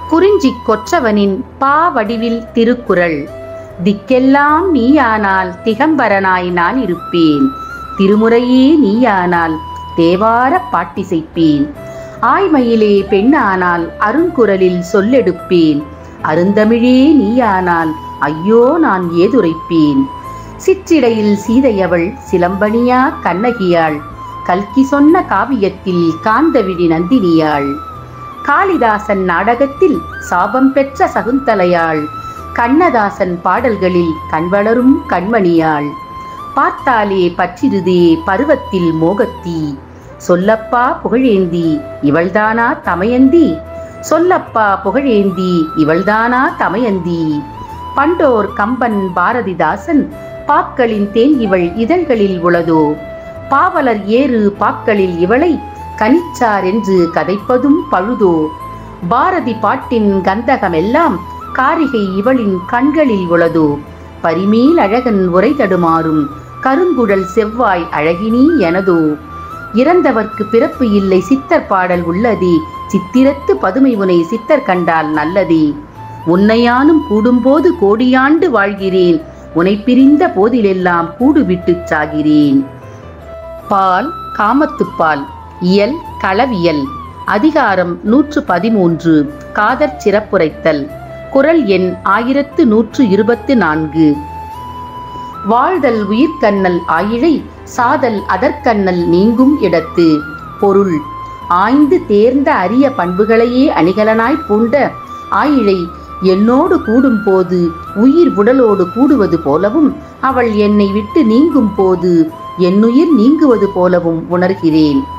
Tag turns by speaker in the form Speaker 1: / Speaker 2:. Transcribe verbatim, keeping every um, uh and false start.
Speaker 1: குறிஞ்சி கொற்றவனின் பா வடிவில் திருக்குறள். திக்கெல்லாம் நீயானால் திகம்பரனாய் நான் இருப்பேன், திருமுறையே நீயானால் தேவார பாட்டிசைப்பேன், ஆய்மயிலே பெண்ணானால் அருங்குரலில் சொல்லெடுப்பேன், அருந்தமிழே நீயானால் ஐயோ நான் ஏதுரைப்பேன். சிற்றிடையில் சீதையவள் சிலம்பணியா கண்ணகியாள், கல்கி சொன்ன காவியத்தில் காந்தவிழி நந்தினியாள், காளிதாசன் நாடகத்தில் சாபம் பெற்ற சகுந்தலையாள், கண்ணதாசன் பாடல்களில் கண்வளரும் கண்மணியாள், பார்த்தாலே பற்றிருதே பருவத்தில் மோகத்தீ, சொல்லப்பா புகழேந்தி இவள்தானா தமயந்தி, சொல்லப்பா புகழேந்தி இவள்தானா தமயந்தி. பண்டோர் கம்பன் பாரதிதாசன் பாக்களின் தேன் இவள் இதழ்களில் உளதோ, பாவலர் ஏறு பாக்களில் இவளை கனிச்சார் என்று கதைப்பதும் பழுதோ, பாரதி பாட்டின் கந்தகமெல்லாம் காரிகை இவளின் கண்களில் உளதோ, பரிமேல் அழகன் உரை தடுமாறும் கருங்குழல் செவ்வாய் அழகினி எனதோ, இறந்தவர்க்கு பிறப்பு இல்லை சித்தர் பாடல் உள்ளதே, சித்திரத்து பதுமை உனை சித்தர் கண்டால் நல்லதே, உன்னையானும் கூடும்போது கோடியாண்டு வாழ்கிறேன், உனை பிரிந்த போதிலெல்லாம் கூடு விட்டு சாகிறேன். பால் காமத்துப்பால். இயல் களவியல். அதிகாரம் நூற்று பதிமூன்று. காதற் சிறப்புரைத்தல். குறள் எண் ஆயிரத்து நூற்று இருபத்து நான்கு. வாழ்தல் உயிர்க்கண்ணல் ஆயிழை, சாதல் அதற்கண்ணல் நீங்கும் இடத்து. பொருள்: ஆய்ந்து தேர்ந்த அரிய பண்புகளையே அணிகலனாய் பூண்ட ஆயிழை என்னோடு கூடும் போது உயிர் உடலோடு கூடுவது போலவும், அவள் என்னை விட்டு நீங்கும் போது என்னுயிர் நீங்குவது போலவும் உணர்கிறேன்.